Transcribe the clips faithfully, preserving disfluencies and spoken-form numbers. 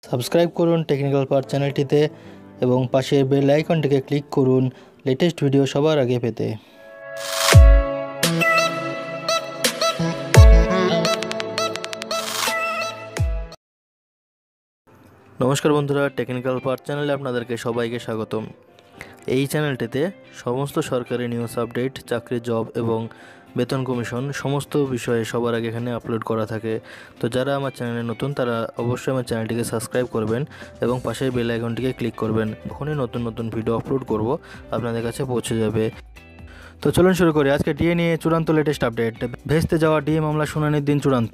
Subscribe করুন technical part চ্যানেলটিতে এবং পাশের বেল আইকনটিকে ক্লিক করুন লেটেস্ট ভিডিও সবার আগে পেতে। নমস্কার বন্ধুরা, টেকনিক্যাল পার্ট চ্যানেলে আপনাদেরকে সবাইকে স্বাগতম। এই চ্যানেলটিতে সমস্ত সরকারি নিউজ আপডেট, চাকরি, জব এবং বেতন কমিশন সমস্ত বিষয়ে সবার আগে এখানে আপলোড করা থাকে। তো যারা আমার চ্যানেলে নতুন তারা অবশ্যই আমার চ্যানেলটিকে সাবস্ক্রাইব করবেন এবং পাশের বেল আইকনটিকে ক্লিক করবেন। যখনই নতুন নতুন ভিডিও আপলোড করব আপনাদের কাছে পৌঁছে যাবে। তো চলুন শুরু করি। আজকে ডিএ নিয়ে চূড়ান্ত লেটেস্ট আপডেট। ভেস্তে যাওয়া ডিএ মামলা শুনানির দিন চূড়ান্ত।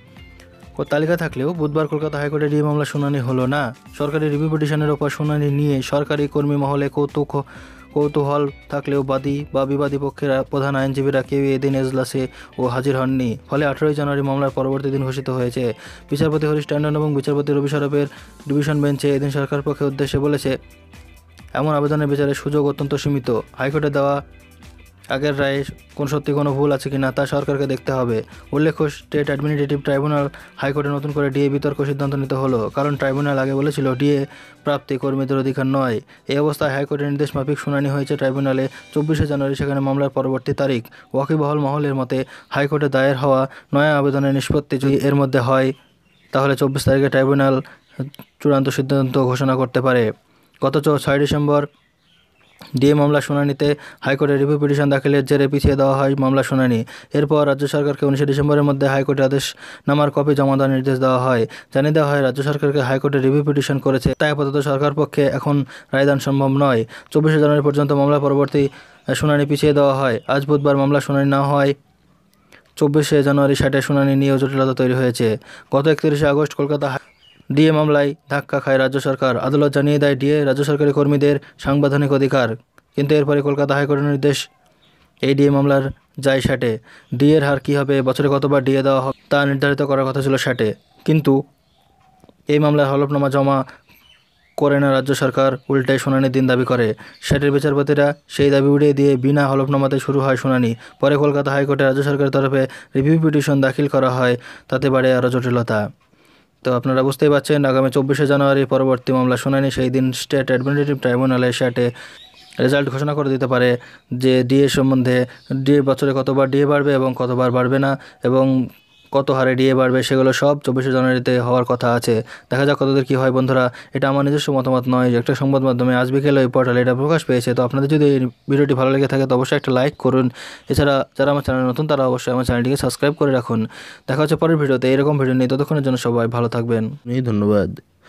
ও তালিকা থাকলেও বুধবার কলকাতা হাইকোর্টে ডিএ মামলা শুনানি হলো না। সরকারি রিভিউ পিটিশনের ওপর শুনানি নিয়ে সরকারি কর্মী মহলে কৌতুক কৌতূহল থাকলেও বাদী বা বিবাদী পক্ষের প্রধান আইনজীবীরা কেউ এদিন এজলাসে ও হাজির হননি। ফলে আঠারোই জানুয়ারি মামলার পরবর্তী দিন ঘোষিত হয়েছে। বিচারপতি হরিশ ট্যান্ডন এবং বিচারপতি রবি সরবের ডিভিশন বেঞ্চে এদিন সরকার পক্ষের উদ্দেশ্যে বলেছে, এমন আবেদনের বিচারের সুযোগ অত্যন্ত সীমিত। হাইকোর্টে দেওয়া আগের রায়ে কোন সত্যি কোনো ভুল আছে কিনা তা সরকারকে দেখতে হবে। উল্লেখ্য, স্টেট অ্যাডমিনিস্ট্রেটিভ ট্রাইব্যুনাল হাইকোর্টে নতুন করে ডিএ বিতর্ক সিদ্ধান্ত নিতে হলো, কারণ ট্রাইব্যুনাল আগে বলেছিল ডিএ প্রাপ্তি কর্মীদের অধিকার নয়। এই অবস্থায় হাইকোর্টের নির্দেশ মাফিক শুনানি হয়েছে ট্রাইব্যুনালে চব্বিশে জানুয়ারি। সেখানে মামলার পরবর্তী তারিখ। ওয়াকিবহাল মহলের মতে হাইকোর্টে দায়ের হওয়া নয়া আবেদনের নিষ্পত্তি যদি এর মধ্যে হয় তাহলে চব্বিশ তারিখে ট্রাইব্যুনাল চূড়ান্ত সিদ্ধান্ত ঘোষণা করতে পারে। গত ছয় ডিসেম্বর ডিএ মামলা শুনানিতে হাইকোর্টে রিভিউ পিটিশন দাখিলের জেরে পিছিয়ে দেওয়া হয় মামলা শুনানি। এরপর রাজ্য সরকারকে উনিশে ডিসেম্বরের মধ্যে হাইকোর্টে আদেশ নামার কপি জমা দেওয়ার নির্দেশ দেওয়া হয়। জানিয়ে দেওয়া হয়, রাজ্য সরকারকে হাইকোর্টে রিভিউ পিটিশন করেছে, তাই আপাতত সরকার পক্ষে এখন রায়দান সম্ভব নয়। চব্বিশে জানুয়ারি পর্যন্ত মামলা পরবর্তী শুনানি পিছিয়ে দেওয়া হয়। আজ বুধবার মামলা শুনানি না হওয়ায় চব্বিশে জানুয়ারি ষাটের শুনানি নিয়েও জটিলতা তৈরি হয়েছে। গত একত্রিশে আগস্ট কলকাতা ডিএ মামলায় ধাক্কা খায় রাজ্য সরকার। আদালত জানিয়ে দেয় ডিএ রাজ্য সরকারি কর্মীদের সাংবিধানিক অধিকার, কিন্তু এরপরে কলকাতা হাইকোর্টের নির্দেশ এই ডিএ মামলার যায় ষাটে। ডিএর হার কী হবে, বছরে কতবার ডিএ দেওয়া হবে তা নির্ধারিত করার কথা ছিল ষাটে, কিন্তু এই মামলার হলফনামা জমা করে না রাজ্য সরকার, উল্টে শুনানির দিন দাবি করে। ষাটের বিচারপতিরা সেই দাবি উড়িয়ে দিয়ে বিনা হলফনামাতে শুরু হয় শুনানি। পরে কলকাতা হাইকোর্টে রাজ্য সরকারের তরফে রিভিউ পিটিশন দাখিল করা হয়, তাতে বাড়ে আরও জটিলতা। তো আপনারা বুঝতেই পারছেন, আগামী চব্বিশে জানুয়ারি পরবর্তী মামলা শুনানি। সেই দিন স্টেট অ্যাডমিনিস্ট্রেটিভ ট্রাইব্যুনালে ষাটে রেজাল্ট ঘোষণা করে দিতে পারে যে ডিএ সম্বন্ধে ডিএ বছরে কতবার ডিএ বাড়বে এবং কতবার বাড়বে না এবং কত হারে ডিএ বাড়বে, সেগুলো সব চব্বিশে জানুয়ারিতে হওয়ার কথা আছে। দেখা যাক কতদের কী হয় বন্ধুরা। এটা আমার নিজস্ব মতামত নয়, একটা সংবাদ মাধ্যমে আজ বিকেলে ওই পোর্টালে এটা প্রকাশ পেয়েছে। তো আপনাদের যদি এই ভিডিওটি ভালো লেগে থাকে তো অবশ্যই একটা লাইক করুন। এছাড়া যারা আমার চ্যানেল নতুন তারা অবশ্যই আমার চ্যানেলটিকে সাবস্ক্রাইব করে রাখুন। দেখা হচ্ছে পরের ভিডিওতে এরকম ভিডিও নিয়ে। ততক্ষণের জন্য সবাই ভালো থাকবেন। ধন্যবাদ।